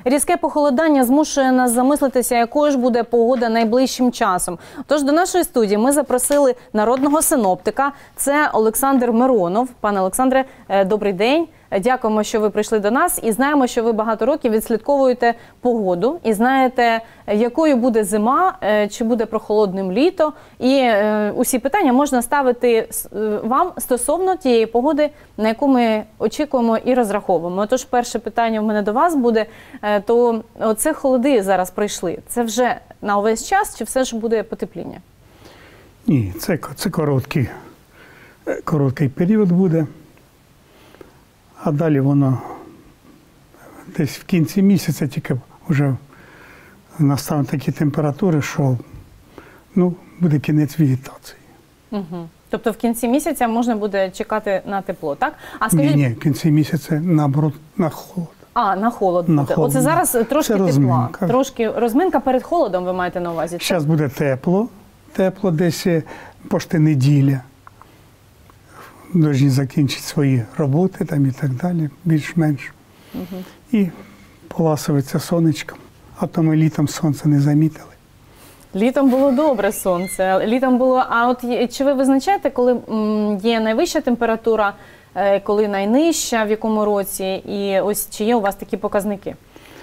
Різке похолодання змушує нас замислитися, якою ж буде погода найближчим часом. Тож до нашої студії ми запросили народного синоптика. Це Олександр Миронов. Пане Олександре, добрий день. Дякуємо, що ви прийшли до нас. І знаємо, що ви багато років відслідковуєте погоду. І знаєте, якою буде зима, чи буде прохолодним літо. І усі питання можна ставити вам стосовно тієї погоди, на яку ми очікуємо і розраховуємо. Тож перше питання в мене до вас буде, то оце холоди зараз прийшли. Це вже на увесь час, чи все ж буде потепління? Ні, це короткий період буде. А далі воно десь в кінці місяця тільки вже настануть такі температури, що буде кінець вегетації. Угу. Тобто в кінці місяця можна буде чекати на тепло, так? А скажіть... Ні, в кінці місяця, наоборот, на холод. А, на холод буде. Оце зараз трошки тепла. Трошки розминка перед холодом, ви маєте на увазі? Зараз буде тепло. Тепло десь почти неділя. Должні закінчити свої роботи там і так далі, більш-менш. І поласується сонечком. А то ми літом сонце не замітили. Літом було добре сонце. Літом було. А от чи ви визначаєте, коли є найвища температура, коли найнижча, в якому році? І ось чи є у вас такі показники?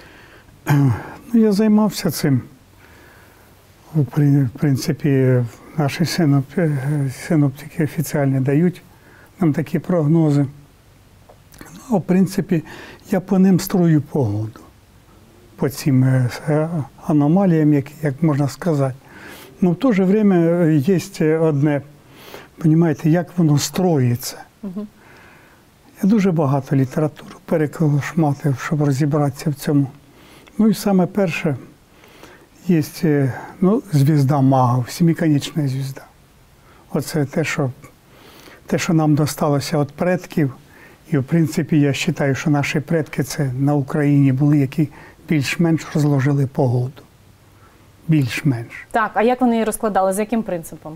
Я займався цим. В принципі, наші синоптики офіційно дають нам такі прогнози. В принципі, я по ним строю погоду. По цим аномаліям, як можна сказати. Но в то же время є одне, розумієте, як воно строїться. Я дуже багато літератури переколошматив, щоб розібратися в цьому. І саме перше, є звізда магів, семиконечна звізда. Оце те, що нам досталося від предків. І, в принципі, я вважаю, що наші предки це на Україні були, які більш-менш розложили погоду. Більш-менш. Так, а як вони її розкладали? За яким принципом?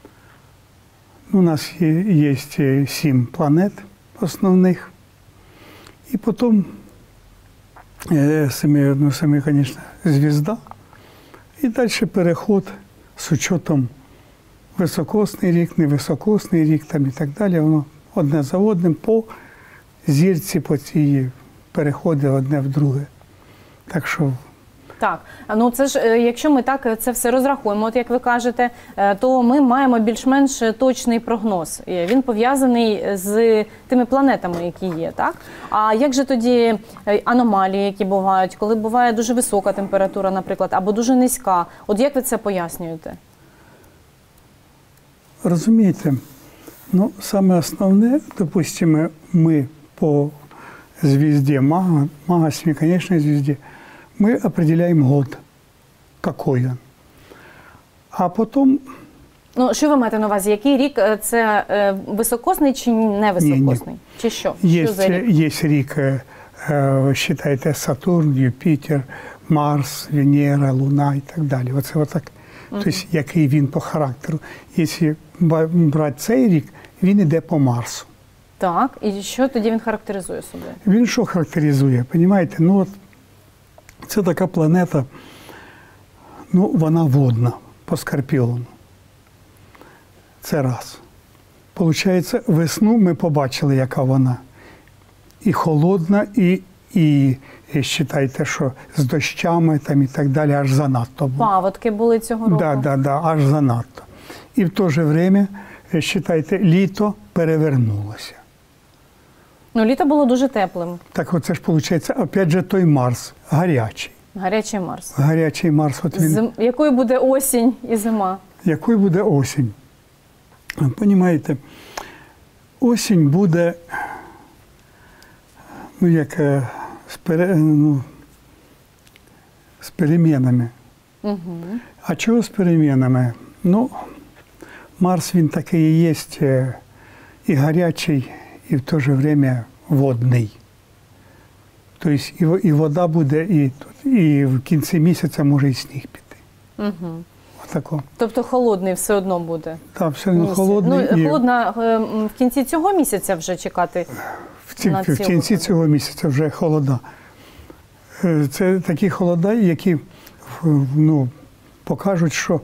У нас є 7 планет основних. І потім семиконечна звізда. І далі переход з учетом високосний рік, невисокосний рік там і так далі. Воно одне за одним по зірці, по цій переходить одне в друге. Так що... Так, це ж, якщо ми так це все розрахуємо, от як ви кажете, то ми маємо більш-менш точний прогноз. Він пов'язаний з тими планетами, які є, так? А як же тоді аномалії, які бувають, коли буває дуже висока температура, наприклад, або дуже низька? От як ви це пояснюєте? Розумієте, саме основне, допустимо, ми по звезде Мага, семиконечной звезде, мы определяем год, какой он. А потом... що ви маєте на увазі? Який рік? Це високосний чи невисокосний? Ні. Чи що? Є рік, вважайте, Сатурн, Юпітер, Марс, Венера, Луна і так далі. Оце отак. Тобто, який він по характеру. Якщо брати цей рік, він йде по Марсу. Так, і що тоді він характеризує собою? Він що характеризує? Розумієте, це така планета, вона водна по Скорпіону. Це раз. Получається, весну ми побачили, яка вона. І холодна, і вважайте, що з дощами там і так далі, аж занадто було. Паводки були цього року. Так, аж занадто. І в то же время, вважайте, літо перевернулося. Літо було дуже теплим. Так оце ж виходить, опять же, той Марс, гарячий. Гарячий Марс. Гарячий Марс. От він... Якою буде осінь і зима? Якою буде осінь? Розумієте, осінь буде, з перемінами. А чого з перемінами? Марс, він такий і є, і гарячий, і в то же время водний. Тобто і вода буде, і в кінці місяця може і сніг піти. Отако. Тобто холодний все одно буде? Так, все одно холодний. Холодно в кінці цього місяця вже чекати? В кінці цього місяця вже холода. Це такі холода, які ну, покажуть, що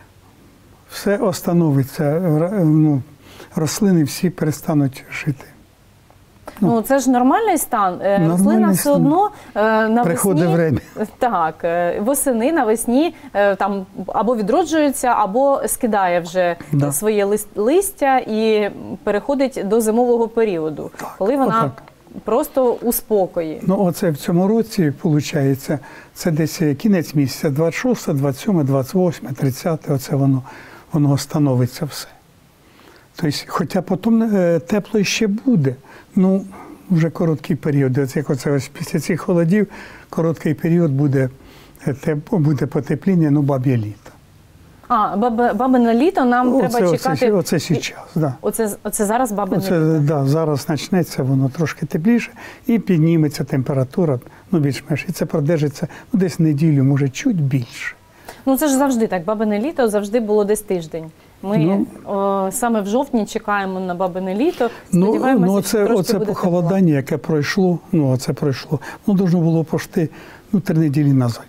все остановиться, ну, рослини всі перестануть жити. Ну, це ж нормальний стан. Рослина Нормальний все стан. одно навесні, Приходить время. так, восени, навесні там або відроджується, або скидає вже Да. своє листя і переходить до зимового періоду, Так, коли вона отак. просто у спокої. Ну, оце в цьому році, виходить, це десь кінець місяця, 26, 27, 28, 30, оце воно становиться все. Тобто, хоча потім тепло ще буде, ну, вже короткий період. Ось як оце ось після цих холодів, короткий період буде потепління, ну, баб'є літо. А, бабине літо нам треба чекати. Оце зараз, да. Оце зараз бабине Оце, літо. да, зараз почнеться, воно трошки тепліше, і підніметься температура, ну, більш-менш. І це продержиться ну, десь неділю, може, чуть більше. Ну це ж завжди так. Бабине літо завжди було десь тиждень. Ми саме в жовтні чекаємо на бабине літо. Сподіваємося, що трошки оце буде похолодання, яке пройшло, воно должно було пошти 3 неділі назад.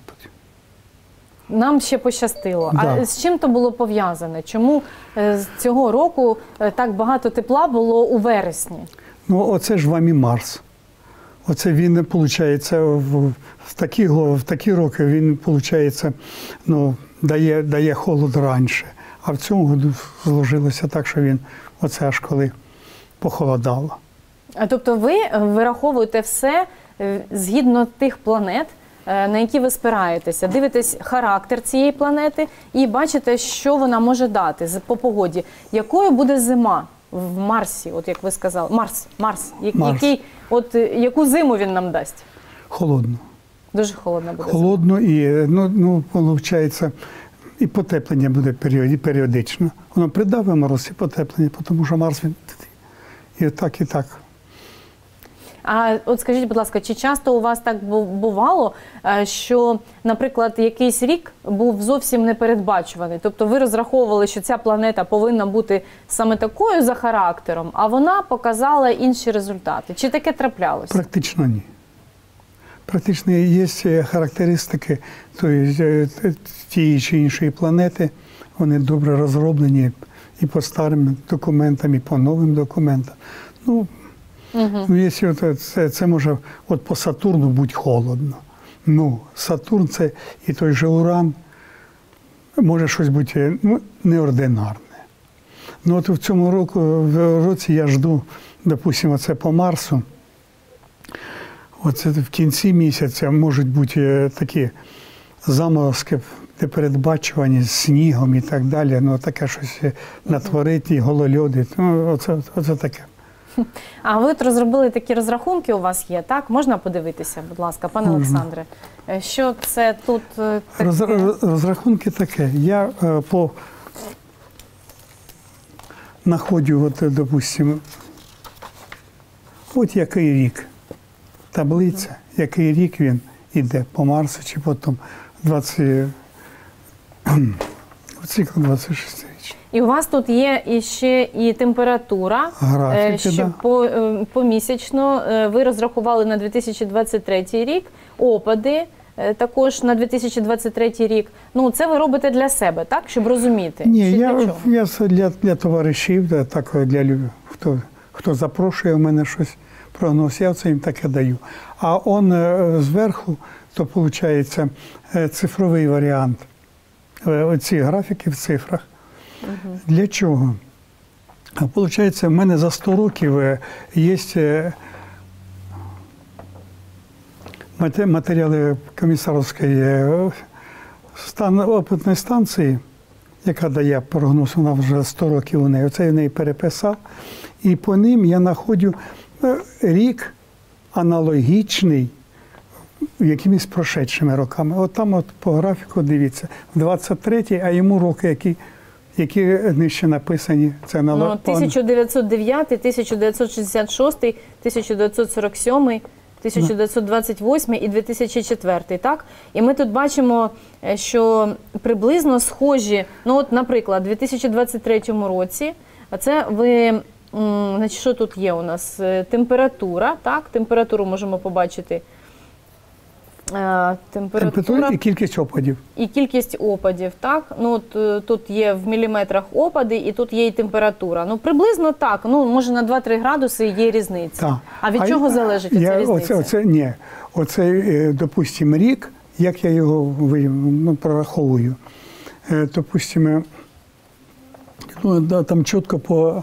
Нам ще пощастило. Да. А з чим то було пов'язане? Чому з цього року так багато тепла було у вересні? Ну, оце ж вам і Марс. Оце він, виходить, в такі роки він, виходить, ну, дає холод раніше. А в цьому году зложилося так, що він оце аж коли похолодало. А тобто ви вираховуєте все згідно тих планет, на які ви спираєтеся, дивитесь характер цієї планети і бачите, що вона може дати по погоді. Якою буде зима в Марсі, от як ви сказали? Марс. Яку зиму він нам дасть? Холодно. Дуже холодно буде. Холодно і, виходить, і потеплення буде періодично. Воно придавить мороз і потеплення, тому що Марс він і так, і так. А от скажіть, будь ласка, чи часто у вас так бувало, що, наприклад, якийсь рік був зовсім непередбачуваний? Тобто ви розраховували, що ця планета повинна бути саме такою за характером, а вона показала інші результати. Чи таке траплялося? Практично ні. Практично є характеристики тієї чи іншої планети, вони добре розроблені і по старим документам, і по новим документам. Якщо це може от по Сатурну бути холодно. Сатурн це і той же Уран, може щось бути неординарне. От в цьому році я жду, допустимо, це по Марсу. Оце в кінці місяця можуть бути такі заморозки, непередбачувані з снігом і так далі. Таке щось натворить, і голольоди. Оце таке. А ви от розробили такі розрахунки, у вас є, так? Можна подивитися, будь ласка, пане Олександре? Що це тут таке? Розрахунки таке. Я знаходжу, допустимо, от який рік. Таблиця, який рік він іде по Марсу, чи потім цикл 26-річний. І у вас тут є ще і температура, графіки, що помісячно ви розрахували на 2023 рік, опади також на 2023 рік. Це ви робите для себе, так? Щоб розуміти? Ні, я для товаришів, так, для хто запрошує в мене щось, прогноз, я це їм таке даю. А зверху, то виходить цифровий варіант. Оці графіки в цифрах. Для чого? Виходить, в мене за 100 років є матеріали комісарської опитної станції, яка дає прогноз, вона вже 100 років у неї. Оце я в неї переписав. І по ним я знаходжу рік аналогічний якимись прошедшими роками. От там по графіку дивіться, 23-й, а йому роки, які нижче написані. Це 1909, 1966, 1947, 1928 і 2004, так? І ми тут бачимо, що приблизно схожі, наприклад, у 2023 році, а це ви, значить, що тут є у нас? Температура, так? Температуру можемо побачити. температура і кількість опадів. і кількість опадів, так? Ну, от, тут є в міліметрах опади і тут є і температура. Ну, приблизно так, ну, може на 2-3 градуси є різниця. Так. А від чого залежить ця різниця? Оце, допустимо, рік, як я його прораховую. Допустимо, там чітко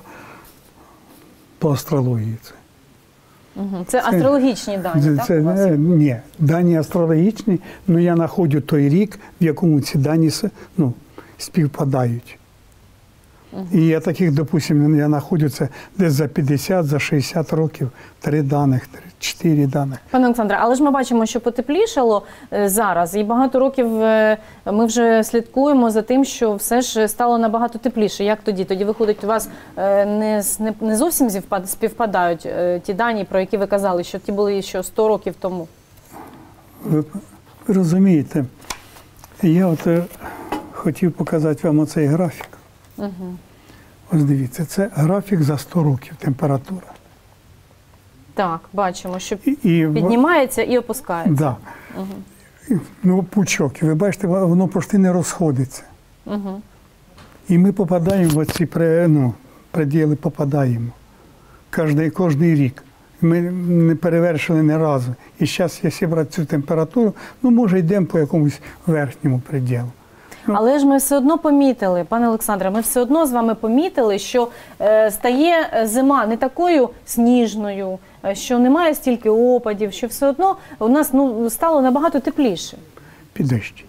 по астрології це. Це астрологічні дані, так? У вас? Ні, дані астрологічні, але я знаходжу той рік, в якому ці дані співпадають. І я таких, допустимо, я знаходжу це десь за 50, за 60 років, 3 даних, 4 даних. Пане Олександре, але ж ми бачимо, що потеплішало зараз, і багато років ми вже слідкуємо за тим, що все ж стало набагато тепліше. Як тоді? Тоді, виходить, у вас не зовсім співпадають ті дані, про які ви казали, що ті були ще 100 років тому? Ви розумієте, я от хотів показати вам оцей графік. Ось дивіться, це графік за 100 років, температура. Так, бачимо, що піднімається і опускається. Так. Да. Ну, пучок, і ви бачите, воно почти не розходиться. І ми попадаємо в ці приділи, попадаємо. Кожний рік. Ми не перевершили ні разу. І зараз, якщо брати цю температуру, ну, може, йдемо по якомусь верхньому приділу. Але ж ми все одно помітили, пане Олександре, ми все одно з вами помітили, що стає зима не такою сніжною, що немає стільки опадів, що все одно у нас стало набагато тепліше. Підождіть.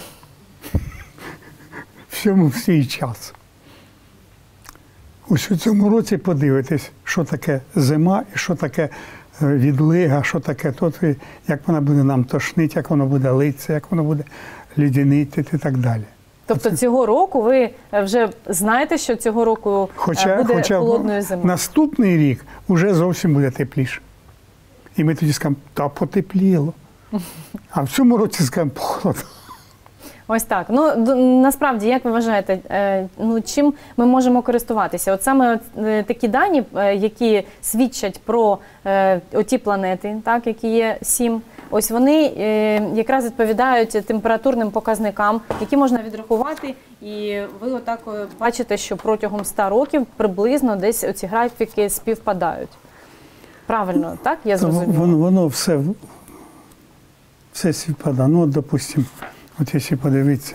Всьому в свій час. Ось у цьому році подивитесь, що таке зима і що таке відлига, що таке тут, як вона буде нам тошнити, як воно буде литися, як воно буде лідянити і так далі. Тобто цього року ви вже знаєте, що цього року буде холодною зимою? Наступний рік вже зовсім буде тепліше. І ми тоді скажемо, та потепліло. А в цьому році скажемо, холодно. Ось так. Ну, насправді, як ви вважаєте, чим ми можемо користуватися? От саме такі дані, які свідчать про оті планети, так, які є 7, ось вони якраз відповідають температурним показникам, які можна відрахувати. І ви отак бачите, що протягом 100 років приблизно десь оці графіки співпадають. Правильно, так? Я зрозуміла? Воно все співпадає. Ну, от, допустимо, от якщо подивитися,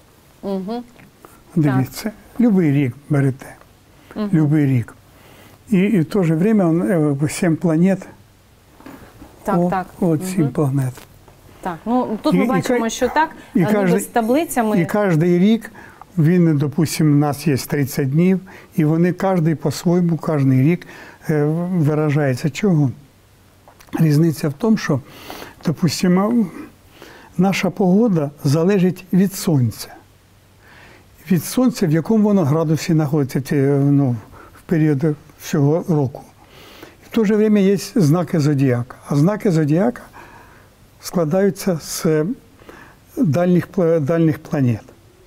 дивіться, любий рік берете, любий рік. І в то же время 7 планет, от 7 планет. Так, ну тут ми бачимо, що так, з таблицями. І кожен рік, він, допустимо, у нас є 30 днів, і вони кожен по-своєму, кожен рік виражається. Чого? Різниця в тому, що, допустимо, наша погода залежить від сонця. Від сонця, в якому воно градусі знаходиться в період всього року. І в то же время є знаки зодіака. А знаки зодіака складаються з дальніх планет.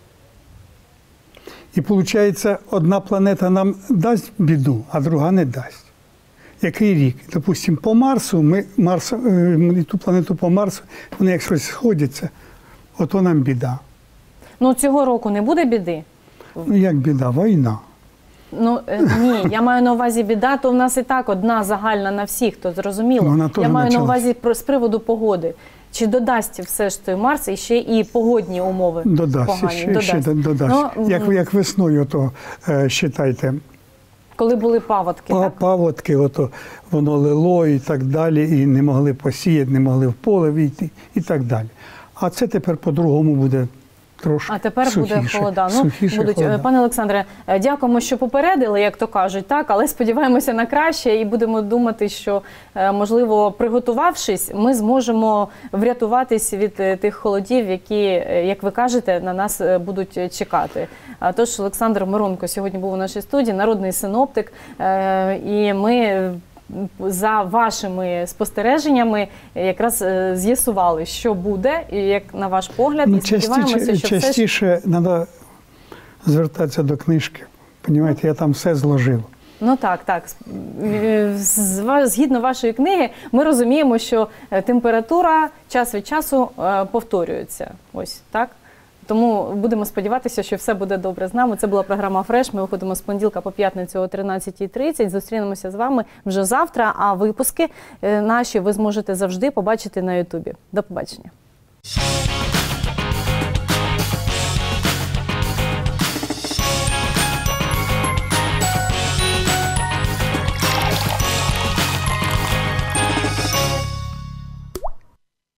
І виходить, одна планета нам дасть біду, а друга не дасть. Який рік? Допустимо, по Марсу, ту планету по Марсу, вони як щось сходяться, ото нам біда. Ну, цього року не буде біди? Ну, як біда? Війна. Ну, ні, я маю на увазі біда, то в нас і так одна загальна на всіх, то зрозуміло. Я маю на увазі з приводу погоди. Чи додасть все ж той Марс і ще і погодні умови погані? Додасть. Як весною, то вважайте. Коли були паводки, так? Паводки, воно лило і так далі, і не могли посіяти, не могли в поле війти і так далі. А це тепер по-другому буде трошки. А тепер сухіше, буде холода. Холода. Пане Олександре, дякуємо, що попередили, як то кажуть, так, але сподіваємося на краще і будемо думати, що, можливо, приготувавшись, ми зможемо врятуватись від тих холодів, які, як ви кажете, на нас будуть чекати. Тож Олександр Миронко сьогодні був у нашій студії, народний синоптик, і ми за вашими спостереженнями якраз з'ясували, що буде, і як на ваш погляд, і сподіваємося, що частіше треба звертатися до книжки. Розумієте, я там все зложив. Ну так. Згідно вашої книги, ми розуміємо, що температура час від часу повторюється. Ось, так? Тому будемо сподіватися, що все буде добре з нами. Це була програма «Фреш». Ми виходимо з понеділка по п'ятницю о 13:30. Зустрінемося з вами вже завтра, а випуски наші ви зможете завжди побачити на Ютубі. До побачення.